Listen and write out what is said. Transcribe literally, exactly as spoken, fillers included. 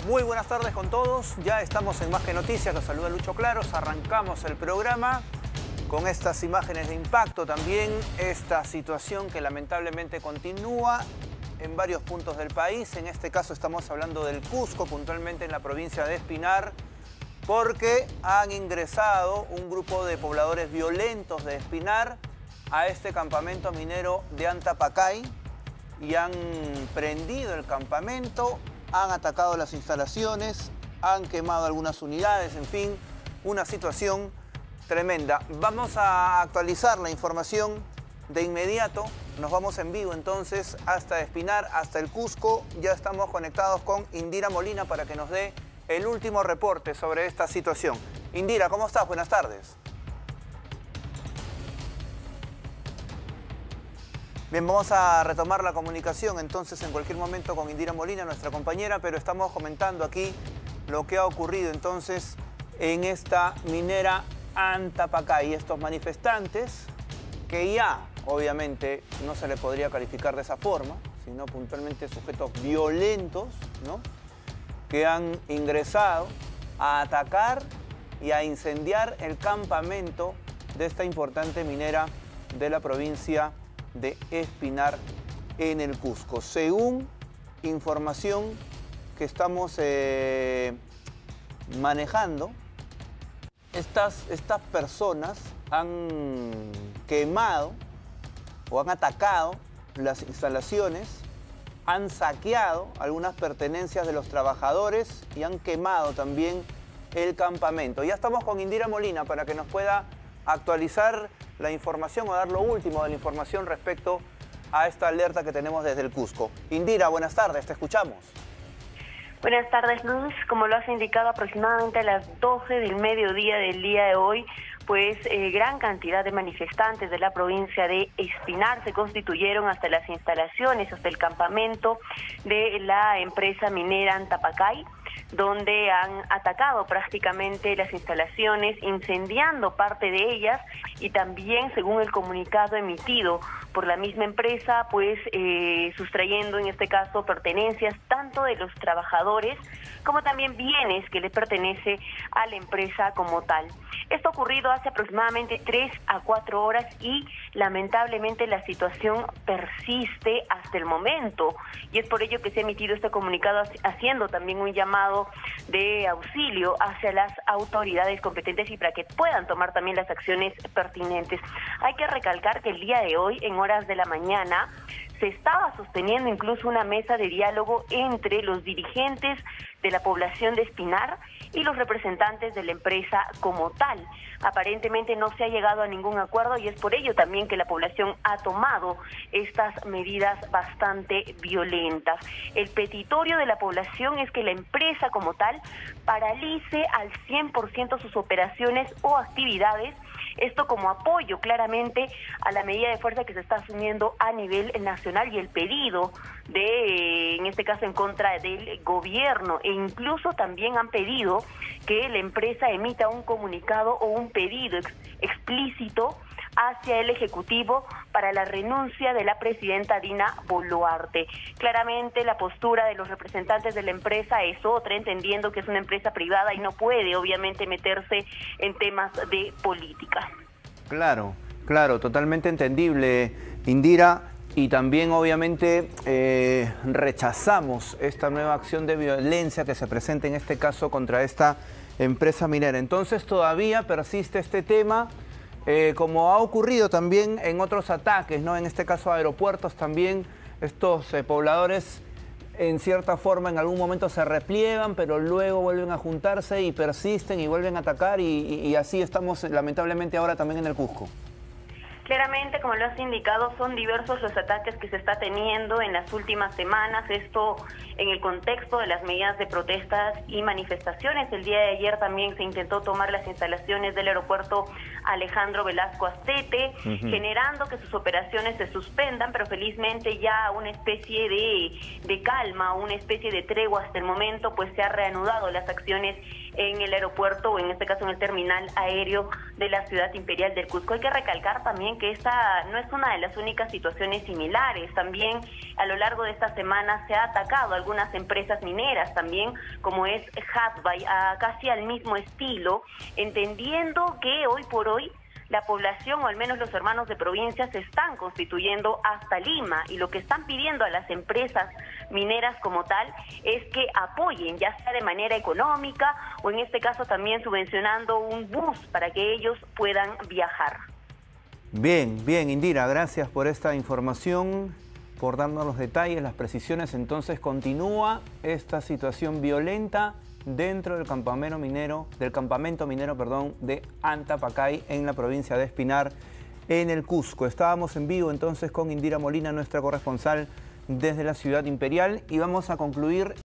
Muy buenas tardes con todos, ya estamos en Más que Noticias, los saluda Lucho Claros, arrancamos el programa con estas imágenes de impacto, también esta situación que lamentablemente continúa en varios puntos del país. En este caso estamos hablando del Cusco, puntualmente en la provincia de Espinar, porque han ingresado un grupo de pobladores violentos de Espinar a este campamento minero de Antapacay y han prendido el campamento, han atacado las instalaciones, han quemado algunas unidades, en fin, una situación tremenda. Vamos a actualizar la información de inmediato. Nos vamos en vivo entonces hasta Espinar, hasta el Cusco. Ya estamos conectados con Indira Molina para que nos dé el último reporte sobre esta situación. Indira, ¿cómo estás? Buenas tardes. Bien, vamos a retomar la comunicación entonces en cualquier momento con Indira Molina, nuestra compañera, pero estamos comentando aquí lo que ha ocurrido entonces en esta minera Antapacay. Estos manifestantes que ya, obviamente, no se le podría calificar de esa forma, sino puntualmente sujetos violentos, ¿no?, que han ingresado a atacar y a incendiar el campamento de esta importante minera de la provincia de Espinar en el Cusco. Según información que estamos eh, manejando, estas, estas personas han quemado o han atacado las instalaciones, han saqueado algunas pertenencias de los trabajadores y han quemado también el campamento. Ya estamos con Indira Molina para que nos pueda actualizar la información o dar lo último de la información respecto a esta alerta que tenemos desde el Cusco. Indira, buenas tardes, te escuchamos. Buenas tardes, Luz. Como lo has indicado, aproximadamente a las doce del mediodía del día de hoy, pues eh, gran cantidad de manifestantes de la provincia de Espinar se constituyeron hasta las instalaciones, hasta el campamento de la empresa minera Antapacay, donde han atacado prácticamente las instalaciones, incendiando parte de ellas y también, según el comunicado emitido por la misma empresa, pues eh, sustrayendo en este caso pertenencias tanto de los trabajadores como también bienes que le pertenece a la empresa como tal. Esto ha ocurrido hace aproximadamente tres a cuatro horas y lamentablemente la situación persiste hasta el momento, y es por ello que se ha emitido este comunicado haciendo también un llamado de auxilio hacia las autoridades competentes y para que puedan tomar también las acciones pertinentes. Hay que recalcar que el día de hoy, en horas de la mañana, se estaba sosteniendo incluso una mesa de diálogo entre los dirigentes de la población de Espinar y los representantes de la empresa como tal. Aparentemente no se ha llegado a ningún acuerdo y es por ello también que la población ha tomado estas medidas bastante violentas. El petitorio de la población es que la empresa como tal paralice al cien por ciento sus operaciones o actividades, esto como apoyo claramente a la medida de fuerza que se está asumiendo a nivel nacional y el pedido de, en este caso, en contra del gobierno, e incluso también han pedido que la empresa emita un comunicado o un pedido ex explícito hacia el Ejecutivo para la renuncia de la presidenta Dina Boluarte. Claramente la postura de los representantes de la empresa es otra, entendiendo que es una empresa privada y no puede obviamente meterse en temas de política. Claro, claro, totalmente entendible, Indira, y también obviamente eh, rechazamos esta nueva acción de violencia que se presenta en este caso contra esta empresa minera. Entonces todavía persiste este tema, Eh, como ha ocurrido también en otros ataques, ¿no? En este caso aeropuertos también, estos eh, pobladores en cierta forma en algún momento se repliegan, pero luego vuelven a juntarse y persisten y vuelven a atacar y, y, y así estamos lamentablemente ahora también en el Cusco. Claramente, como lo has indicado, son diversos los ataques que se está teniendo en las últimas semanas, esto en el contexto de las medidas de protestas y manifestaciones. El día de ayer también se intentó tomar las instalaciones del aeropuerto Alejandro Velasco Astete, uh-huh. generando que sus operaciones se suspendan, pero felizmente ya una especie de, de calma, una especie de tregua hasta el momento, pues se ha reanudado las acciones en el aeropuerto, o en este caso en el terminal aéreo de la ciudad imperial del Cusco. Hay que recalcar también también que esta no es una de las únicas situaciones similares. También a lo largo de esta semana se ha atacado a algunas empresas mineras también, como es Hatbay, casi al mismo estilo, entendiendo que hoy por hoy la población, o al menos los hermanos de provincia, se están constituyendo hasta Lima, y lo que están pidiendo a las empresas mineras como tal es que apoyen, ya sea de manera económica o en este caso también subvencionando un bus para que ellos puedan viajar. Bien, bien, Indira, gracias por esta información, por darnos los detalles, las precisiones. Entonces continúa esta situación violenta dentro del campamento minero, del campamento minero, perdón, de Antapacay, en la provincia de Espinar, en el Cusco. Estábamos en vivo entonces con Indira Molina, nuestra corresponsal desde la Ciudad Imperial, y vamos a concluir